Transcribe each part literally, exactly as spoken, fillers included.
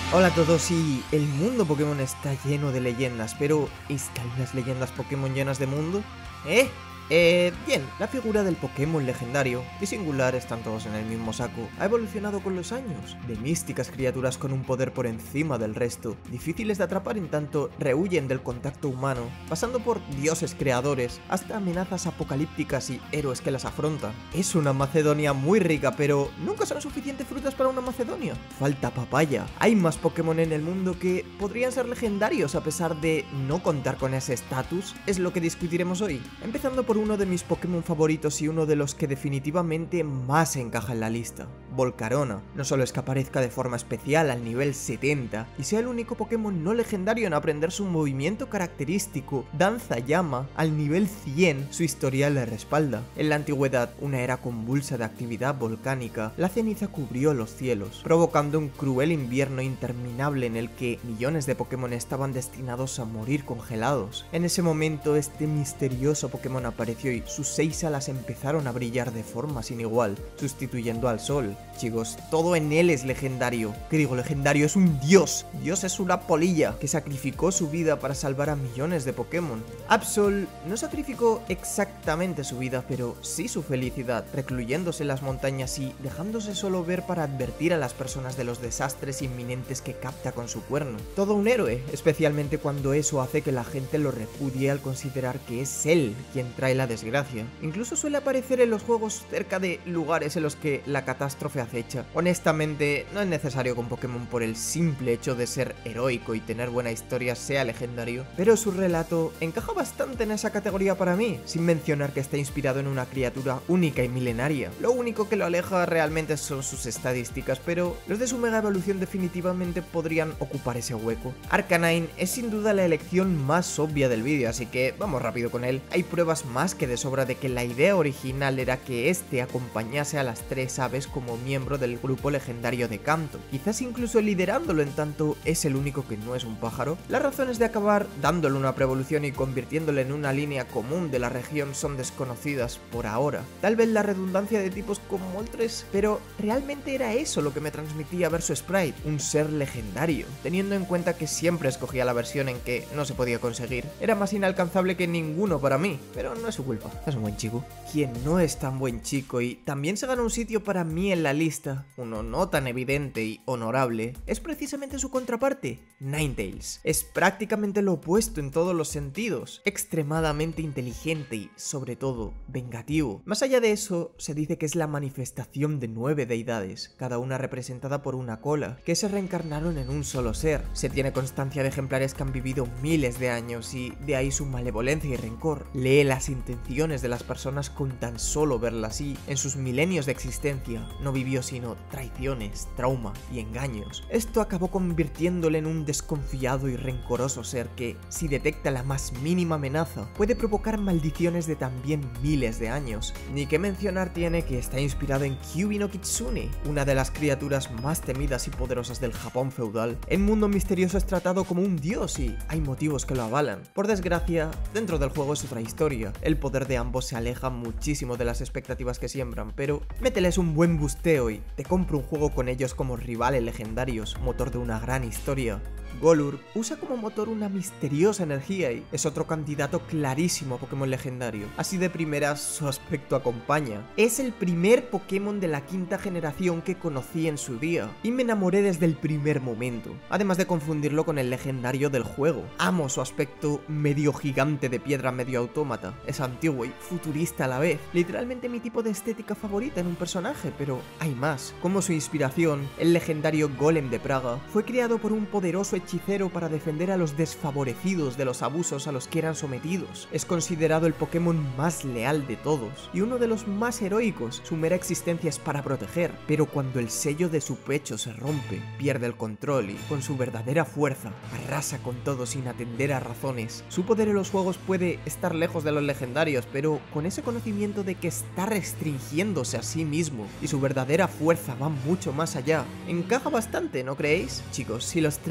Hola a todos y el mundo Pokémon está lleno de leyendas, pero ¿están las leyendas Pokémon llenas de mundo? ¿Eh? Eh, bien, la figura del Pokémon legendario y singular están todos en el mismo saco. Ha evolucionado con los años, de místicas criaturas con un poder por encima del resto, difíciles de atrapar en tanto rehuyen del contacto humano, pasando por dioses creadores, hasta amenazas apocalípticas y héroes que las afrontan. Es una Macedonia muy rica, pero nunca son suficientes frutas para una Macedonia. Falta papaya. Hay más Pokémon en el mundo que podrían ser legendarios a pesar de no contar con ese estatus, es lo que discutiremos hoy, empezando por uno de mis Pokémon favoritos y uno de los que definitivamente más encaja en la lista, Volcarona. No solo es que aparezca de forma especial al nivel setenta y sea el único Pokémon no legendario en aprender su movimiento característico Danza Llama al nivel cien, su historial le respalda. En la antigüedad, una era convulsa de actividad volcánica, la ceniza cubrió los cielos, provocando un cruel invierno interminable en el que millones de Pokémon estaban destinados a morir congelados. En ese momento, este misterioso Pokémon apareció y sus seis alas empezaron a brillar de forma sin igual, sustituyendo al sol. Chicos, todo en él es legendario. ¿Qué digo legendario? Es un dios. Dios es una polilla que sacrificó su vida para salvar a millones de Pokémon. Absol no sacrificó exactamente su vida, pero sí su felicidad, recluyéndose en las montañas y dejándose solo ver para advertir a las personas de los desastres inminentes que capta con su cuerno. Todo un héroe, especialmente cuando eso hace que la gente lo repudie al considerar que es él quien trae la desgracia. Incluso suele aparecer en los juegos cerca de lugares en los que la catástrofe acecha. Honestamente, no es necesario que un Pokémon por el simple hecho de ser heroico y tener buena historia sea legendario, pero su relato encaja bastante en esa categoría para mí, sin mencionar que está inspirado en una criatura única y milenaria. Lo único que lo aleja realmente son sus estadísticas, pero los de su mega evolución definitivamente podrían ocupar ese hueco. Arcanine es sin duda la elección más obvia del vídeo, así que vamos rápido con él. Hay pruebas más que de sobra de que la idea original era que este acompañase a las tres aves como miembro del grupo legendario de Kanto, quizás incluso liderándolo en tanto es el único que no es un pájaro. Las razones de acabar dándole una preevolución y convirtiéndole en una línea común de la región son desconocidas por ahora. Tal vez la redundancia de tipos como Moltres, pero realmente era eso lo que me transmitía ver su sprite, un ser legendario, teniendo en cuenta que siempre escogía la versión en que no se podía conseguir. Era más inalcanzable que ninguno para mí, pero no es su culpa, es un buen chico. Quien no es tan buen chico y también se gana un sitio para mí en la lista, uno no tan evidente y honorable, es precisamente su contraparte, Ninetales. Es prácticamente lo opuesto en todos los sentidos, extremadamente inteligente y, sobre todo, vengativo. Más allá de eso, se dice que es la manifestación de nueve deidades, cada una representada por una cola, que se reencarnaron en un solo ser. Se tiene constancia de ejemplares que han vivido miles de años y de ahí su malevolencia y rencor. Lee las intenciones de las personas con tan solo verlas y, en sus milenios de existencia, no vivió sino traiciones, trauma y engaños. Esto acabó convirtiéndole en un desconfiado y rencoroso ser que, si detecta la más mínima amenaza, puede provocar maldiciones de también miles de años. Ni que mencionar tiene que está inspirado en Kyuubi no Kitsune, una de las criaturas más temidas y poderosas del Japón feudal. El mundo misterioso es tratado como un dios y hay motivos que lo avalan. Por desgracia, dentro del juego es otra historia. El poder de ambos se aleja muchísimo de las expectativas que siembran, pero mételes un buen busteo y te compro un juego con ellos como rivales legendarios, motor de una gran historia. Golurk usa como motor una misteriosa energía y es otro candidato clarísimo a Pokémon legendario. Así de primeras su aspecto acompaña. Es el primer Pokémon de la quinta generación que conocí en su día y me enamoré desde el primer momento, además de confundirlo con el legendario del juego. Amo su aspecto medio gigante de piedra medio autómata, es antiguo y futurista a la vez, literalmente mi tipo de estética favorita en un personaje, pero hay más. Como su inspiración, el legendario Golem de Praga fue creado por un poderoso hechicero para defender a los desfavorecidos de los abusos a los que eran sometidos. Es considerado el Pokémon más leal de todos y uno de los más heroicos. Su mera existencia es para proteger, pero cuando el sello de su pecho se rompe, pierde el control y, con su verdadera fuerza, arrasa con todo sin atender a razones. Su poder en los juegos puede estar lejos de los legendarios, pero con ese conocimiento de que está restringiéndose a sí mismo y su verdadera fuerza va mucho más allá. Encaja bastante, ¿no creéis? Chicos, si los tres reyes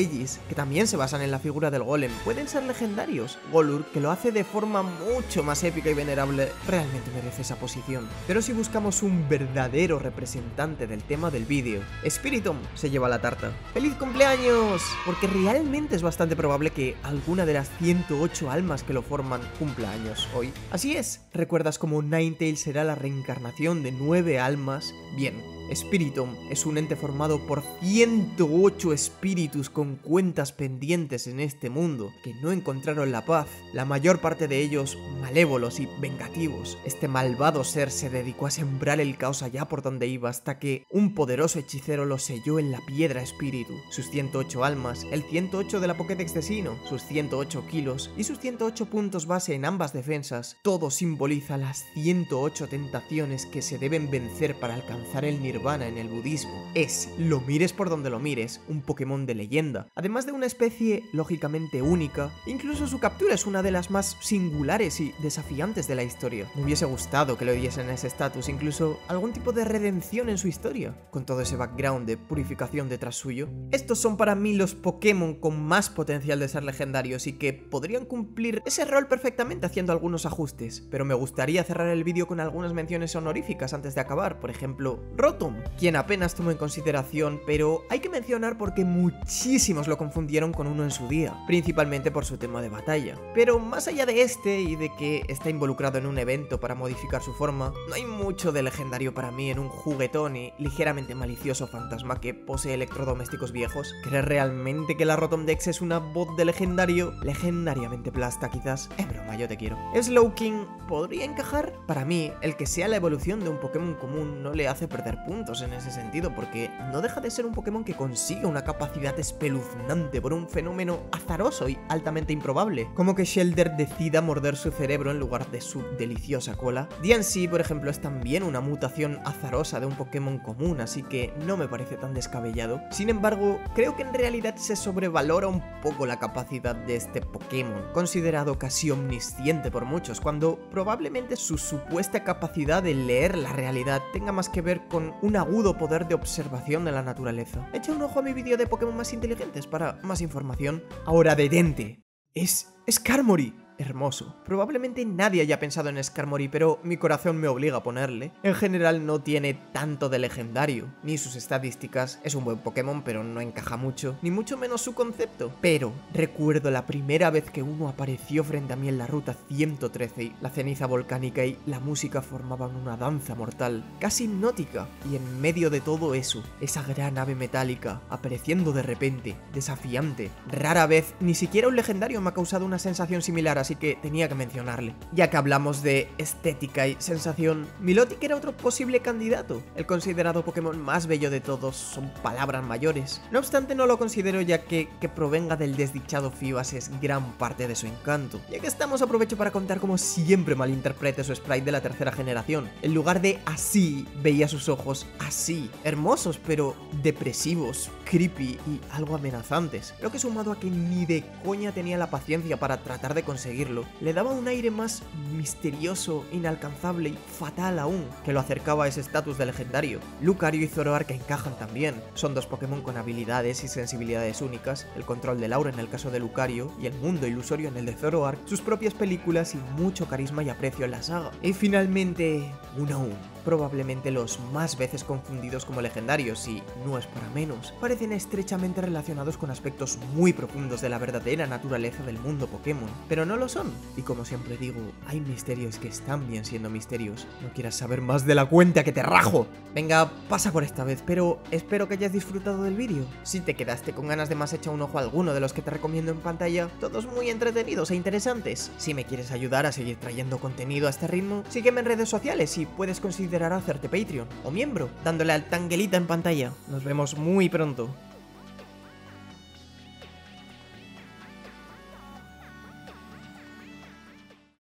Regis, que también se basan en la figura del golem, pueden ser legendarios. Golurk, que lo hace de forma mucho más épica y venerable, realmente merece esa posición. Pero si buscamos un verdadero representante del tema del vídeo, Spiritomb se lleva la tarta. ¡Feliz cumpleaños! Porque realmente es bastante probable que alguna de las ciento ocho almas que lo forman cumpla años hoy. Así es, ¿recuerdas cómo Ninetales será la reencarnación de nueve almas? Bien, Spiritomb es un ente formado por ciento ocho espíritus con cuentas pendientes en este mundo, que no encontraron la paz, la mayor parte de ellos malévolos y vengativos. Este malvado ser se dedicó a sembrar el caos allá por donde iba hasta que un poderoso hechicero lo selló en la piedra espíritu. Sus ciento ocho almas, el ciento ocho de la Pokédex de Sinnoh, sus ciento ocho kilos y sus ciento ocho puntos base en ambas defensas, todo simboliza las ciento ocho tentaciones que se deben vencer para alcanzar el nirvana en el budismo. Es, lo mires por donde lo mires, un Pokémon de leyenda, además de una especie lógicamente única. Incluso su captura es una de las más singulares y desafiantes de la historia. Me hubiese gustado que le diesen ese estatus, incluso algún tipo de redención en su historia, con todo ese background de purificación detrás suyo. Estos son para mí los Pokémon con más potencial de ser legendarios y que podrían cumplir ese rol perfectamente haciendo algunos ajustes, pero me gustaría cerrar el vídeo con algunas menciones honoríficas antes de acabar. Por ejemplo, Rotom, quien apenas tomó en consideración, pero hay que mencionar porque muchísimos lo confundieron con uno en su día, principalmente por su tema de batalla. Pero más allá de este y de que está involucrado en un evento para modificar su forma, no hay mucho de legendario para mí en un juguetón y ligeramente malicioso fantasma que posee electrodomésticos viejos. ¿Crees realmente que la Rotom Dex es una bot de legendario? Legendariamente plasta quizás. Es broma, yo te quiero. ¿Slowking podría encajar? Para mí, el que sea la evolución de un Pokémon común no le hace perder puntos en ese sentido, porque no deja de ser un Pokémon que consigue una capacidad espeluznante por un fenómeno azaroso y altamente improbable, como que Shelder decida morder su cerebro en lugar de su deliciosa cola. D N C, por ejemplo, es también una mutación azarosa de un Pokémon común, así que no me parece tan descabellado. Sin embargo, creo que en realidad se sobrevalora un poco la capacidad de este Pokémon, considerado casi omnisciente por muchos, cuando probablemente su supuesta capacidad de leer la realidad tenga más que ver con un agudo poder de observación de la naturaleza. Echa un ojo a mi vídeo de Pokémon más inteligentes para más información. Ahora de Dente. Es Skarmory. Hermoso. Probablemente nadie haya pensado en Skarmory, pero mi corazón me obliga a ponerle. En general no tiene tanto de legendario, ni sus estadísticas. Es un buen Pokémon, pero no encaja mucho, ni mucho menos su concepto. Pero recuerdo la primera vez que uno apareció frente a mí en la ruta ciento trece y la ceniza volcánica y la música formaban una danza mortal, casi hipnótica, y en medio de todo eso, esa gran ave metálica, apareciendo de repente, desafiante. Rara vez, ni siquiera un legendario me ha causado una sensación similar a así que tenía que mencionarle. Ya que hablamos de estética y sensación, Milotic era otro posible candidato. El considerado Pokémon más bello de todos son palabras mayores. No obstante, no lo considero, ya que que provenga del desdichado Fibas es gran parte de su encanto. Ya que estamos, aprovecho para contar como siempre malinterprete su sprite de la tercera generación. En lugar de así, veía sus ojos así, hermosos pero depresivos, creepy y algo amenazantes. Lo que sumado a que ni de coña tenía la paciencia para tratar de conseguir le daba un aire más misterioso, inalcanzable y fatal aún, que lo acercaba a ese estatus de legendario. Lucario y Zoroark encajan también. Son dos Pokémon con habilidades y sensibilidades únicas, el control del aura en el caso de Lucario y el mundo ilusorio en el de Zoroark, sus propias películas y mucho carisma y aprecio en la saga. Y finalmente, Unown. Probablemente los más veces confundidos como legendarios, y no es para menos, parecen estrechamente relacionados con aspectos muy profundos de la verdadera naturaleza del mundo Pokémon, pero no lo son, y como siempre digo, hay misterios que están bien siendo misterios. No quieras saber más de la cuenta, que te rajo. Venga, pasa por esta vez, pero espero que hayas disfrutado del vídeo. Si te quedaste con ganas de más, echa un ojo a alguno de los que te recomiendo en pantalla, todos muy entretenidos e interesantes. Si me quieres ayudar a seguir trayendo contenido a este ritmo, sígueme en redes sociales y puedes considerar hacerte Patreon o miembro, dándole al tanguelita en pantalla. Nos vemos muy pronto.